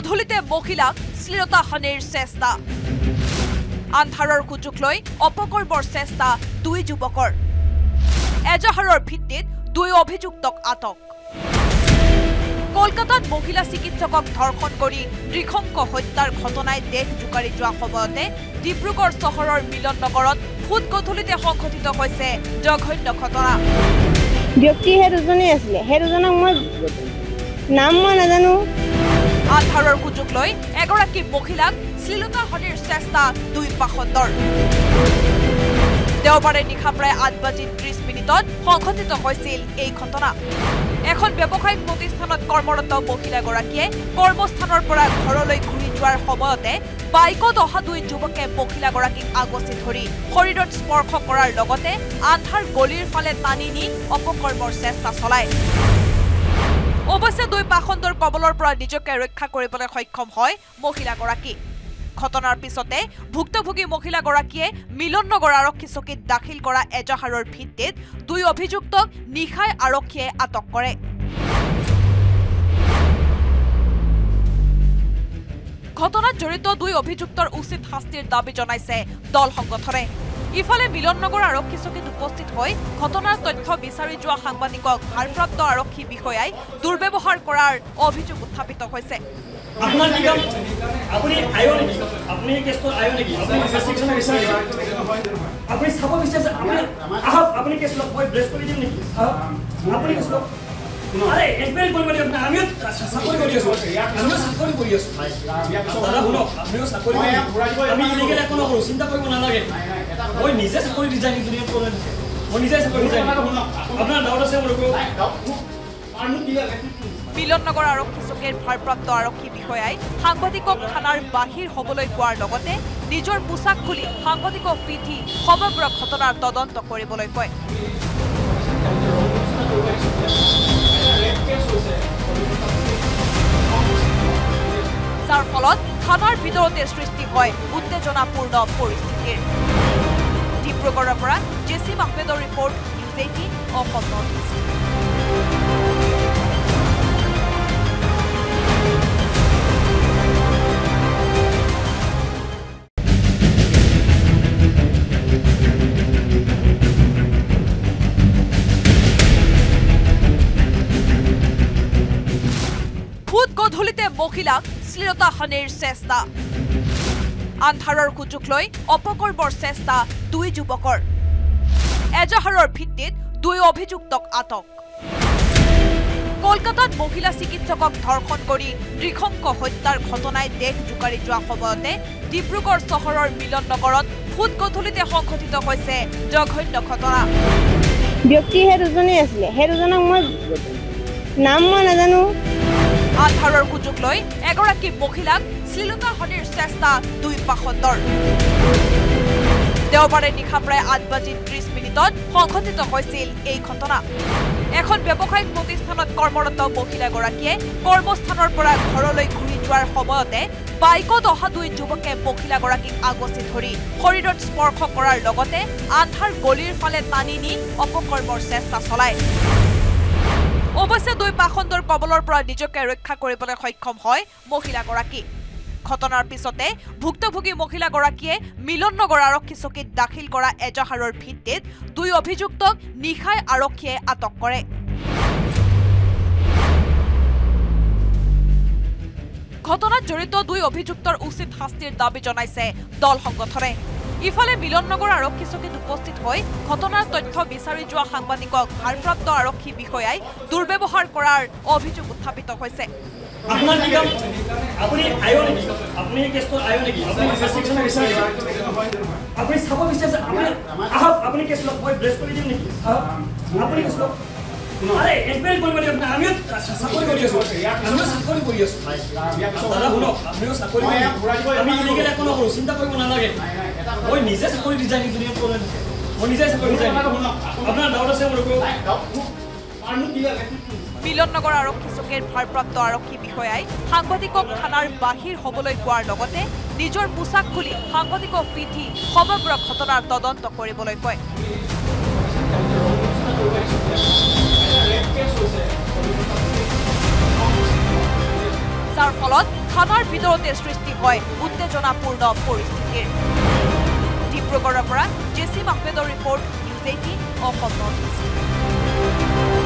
গধূলিতে মহিলাক শ্লীলতা হানিৰ চেষ্টা আন্ধাৰৰ সুযোগ লৈ অপকৰ্মৰ চেষ্টা দুই যুৱকৰ এজাহাৰৰ ভিত্তিত দুই অভিযুক্তক আটক কলকাতাত মহিলা চিকিৎসকক ধৰ্ষণ কৰি নৃশংস হত্যাৰ ঘটনাই দেশ জোকাৰি যোৱা সময়তে ডিব্ৰুগড় চহৰৰ মিলন নগৰত ফুট গধূলিতে সংঘটিত হৈছে জঘন্য ঘটনা ব্যক্তি হে দুজনী আছিলে হে দুজনক মই নাম মই নাজানো আন্ধাৰৰ সুযোগ লৈ এগৰাকী মহিলাক শ্লীলতা হানিৰ চেষ্টা দুই পাখণ্ডৰ দেওবাৰে নিশা প্ৰায় 8:30 সংঘটিত হৈছিল এই ঘটনা এখন ব্যৱসায়িক প্ৰতিষ্ঠানত কৰ্মৰত মহিলাগৰাকীয়ে কৰ্মস্থানৰ পৰা ঘৰলৈ ঘূৰি যোৱাৰ সময়তে বাইকত অহা দুই যুৱকে মহিলাগৰাকীক আগচি ধৰি শৰীৰত স্পৰ্শ কৰাৰ লগতে আন্ধাৰ গলিৰ ফালে টানি নি অপকৰ্মৰ চেষ্টা চলায় অৱশ্যে দুই পাখণ্ডৰ কবলৰ পৰা নিজকে ৰক্ষা কৰিবলৈ সক্ষম হয় মহিলাগৰাকী ঘটনাৰ পিছতে ভুক্তভোগী মহিলাগৰাকীয়ে মিলন নগৰ আৰক্ষী চকীত দাখিল কৰা এজাহাৰৰ ভিত্তিত দুই অভিযুক্তক নিশাই আৰক্ষীয়ে আটক কৰে ঘটনাত জড়িত দুই অভিযুক্তৰ উচিত শাস্তিৰ দাবী জনাইছে দল সংগঠনে ইফালে মিলন নগৰ আৰক্ষী চকীত উপস্থিত হৈ ঘটনাৰ তথ্য বিচাৰি যোৱা সাংবাদিকক ভাৰপ্ৰাপ্ত আৰক্ষী বিষয়াই দুৰ্ব্যৱহাৰ কৰাৰ অভিযোগ উত্থাপিত হৈছে আপনার কি কাম আপনি আয়ো নেকি আপনি কেসটো আয়ো নেকি আপনি ইনভেস্টিগেশন বিচাৰি আপনি সাব বিচাৰ আপনি কেসটো মই ব্রেস কৰি দিম নেকি আপনি কেসটো আরে এনকোয়ারি কৰিবলে আমিও চাকৰি কৰি আছো আমিও চাকৰি কৰি আছো দাদা শুনো আমিও চাকৰি আমি ইলিগেল একো নকৰো চিন্তা কৰিব নালাগে মই নিজে চাকৰি ডিজাইন ইঞ্জিনিয়াৰ কৰি মই নিজে চাকৰি ডিজাইন আপোনাৰ ডাউট আছে মোৰ মিলন নগৰ আৰক্ষী চকীৰ ভাৰপ্ৰাপ্ত আৰক্ষী বিষয়াই সাংবাদিকক থানাৰ বাহিৰ হ'বলৈ কোৱাৰ লগতে নিজৰ পোছাক খুলি সাংবাদিকক পিঠি সমগ্ৰ ঘটনাৰ তদন্ত কৰিবলৈ কয় যাৰ ফলত থানাৰ ভিতৰতে সৃষ্টি হয় উত্তেজনাপূৰ্ণ পৰিস্থিতিৰ ডিব্ৰুগড়ৰ পৰা জেচিম আহমেদৰ ৰিপৰ্ট News18 Assam Northeast গধূলিতে মহিলাক শ্লীলতা হানিৰ চেষ্টা আন্ধাৰৰ সুযোগ লৈ অপকৰ্মৰ চেষ্টা দুই যুৱকৰ এজাহাৰৰ ভিত্তিত দুই অভিযুক্তক আটক কলকাতাত মহিলা চিকিৎসকক ধৰ্ষণ কৰি নৃশংস হত্যাৰ ঘটনাই দেশ জোকাৰি যোৱা সময়তে ডিব্ৰুগড় চহৰৰ মিলন নগৰত ফুট গধূলিতে সংঘটিত হৈছে জঘন্য ঘটনা ব্যক্তি হে দুজনী আছিলে হে দুজনক মই নাম মই নাজানো আন্ধাৰৰ সুযোগ লৈ এগৰাকী মহিলাক শ্লীলতা হানিৰ চেষ্টা দুই পাখণ্ডৰ দেওবাৰে নিশা প্ৰায় 8:30 সংঘটিত হৈছিল এই ঘটনা এখন ব্যৱসায়িক প্ৰতিষ্ঠানত কৰ্মৰত মহিলাগৰাকীয়ে কৰ্মস্থানৰ পৰা ঘৰলৈ ঘূৰি যোৱাৰ সময়তে বাইকত অহা দুই যুৱকে মহিলাগৰাকীক আগচি ধৰি শৰীৰত স্পৰ্শ কৰাৰ লগতে আন্ধাৰ গলিৰ ফালে টানি নি অপকৰ্মৰ চেষ্টা চলায় অৱশ্যে দুই পাখণ্ডৰ কবলৰ পৰা নিজকে ৰক্ষা কৰিবলৈ সক্ষম হয় মহিলাগৰাকী ঘটনাৰ পিছতে ভুক্তভোগী মহিলাগৰাকীয়ে মিলন নগৰ আৰক্ষী চকীত দাখিল কৰা এজাহাৰৰ ভিত্তিত দুই অভিযুক্তক নিশাই আৰক্ষীয়ে আটক কৰে ঘটনাত জড়িত দুই অভিযুক্তৰ উচিত শাস্তিৰ দাবী জনাইছে দল সংগঠনে ইফালে মিলন নগৰ আৰক্ষী চকীত উপস্থিত হৈ ঘটনাৰ তথ্য বিচাৰি যোৱা সাংবাদিকক ভাৰপ্ৰাপ্ত আৰক্ষী বিষয়াই দুৰ্ব্যৱহাৰ কৰাৰ অভিযোগ উত্থাপিত হৈছে আপনার কি কাম আপনি আয়ো নেকি আপনি কেসটো আয়ো নেকি আপনি ইনভেস্টিগেশন বিচাৰি আপনি সাব বিচাৰ আপনি কেসটো মই ব্রেস কৰি দিম নেকি আপনি কেসটো আরে এনকোয়ারি কৰিবলে আমিও চাকৰি কৰি আছো আমিও চাকৰি কৰি আছো দাদা শুনো আমিও চাকৰি আমি ইলিগেল একো নকৰো চিন্তা কৰিব নালাগে মই নিজে চাকৰি ডিজাইন ইঞ্জিনিয়াৰ কৰি মই নিজে চাকৰি ডিজাইন আপোনাৰ ডাউট আছে মোৰ মিলন নগৰ আৰক্ষী চকীৰ ভাৰপ্ৰাপ্ত আৰক্ষী বিষয়াই সাংবাদিকক থানাৰ বাহিৰ হ'বলৈ কোৱাৰ লগতে নিজৰ পোছাক খুলি সাংবাদিকক পিঠি সমগ্ৰ ঘটনাৰ তদন্ত কৰিবলৈ কয় যাৰ ফলত থানাৰ ভিতৰতে সৃষ্টি হয় উত্তেজনাপূৰ্ণ পৰিস্থিতিৰ ডিব্ৰুগড়ৰ পৰা জেচিম আহমেদৰ report News18 Assam north east